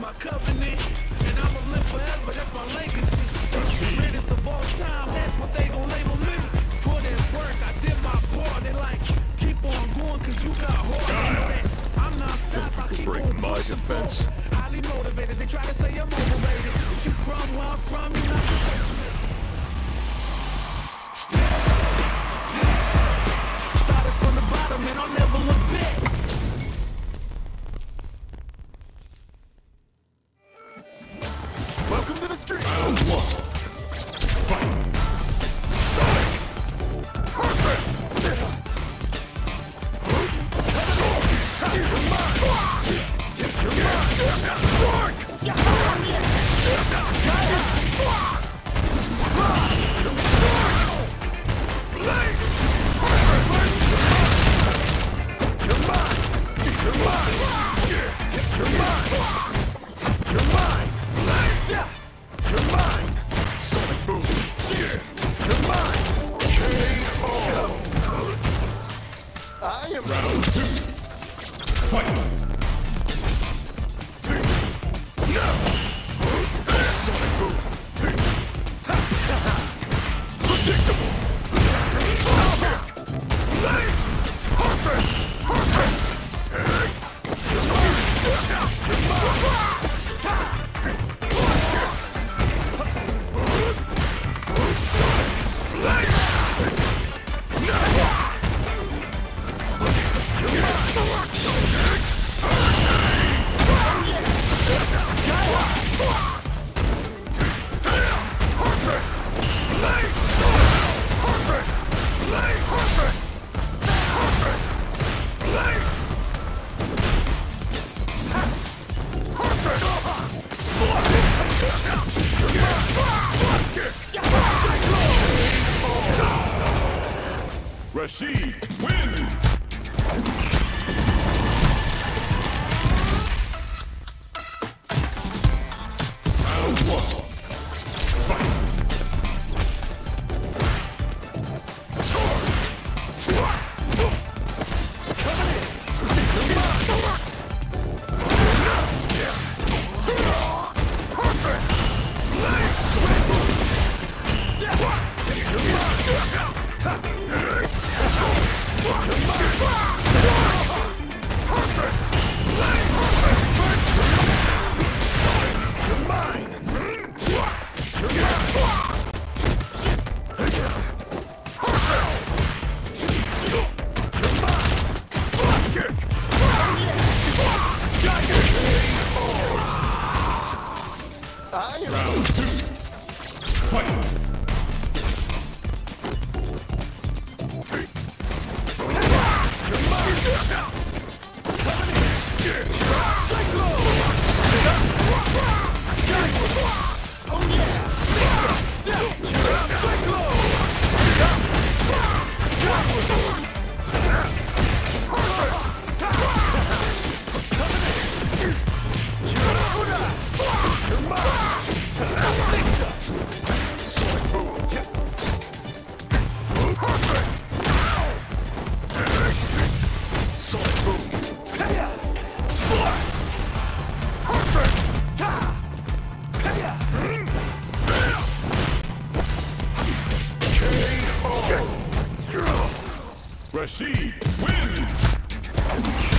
my covenant, and I'ma live forever, that's my legacy. The greatest of all time, that's what they gon' label me. For this work, I did my part. They like, keep on going, cause you got hard. They know that I'm not stop, I keep on my pushing defense. forward. Highly motivated, they try to say I'm overrated. If you from where I'm from, you're not supposed to. Started from the bottom and I'll never look back. Welcome to the street. Round one. Fight. Round two. Fight! Now! Sonic boom! Predictable! Rashid wins! Round one. Fight! Round two. Fight! Rashid wins!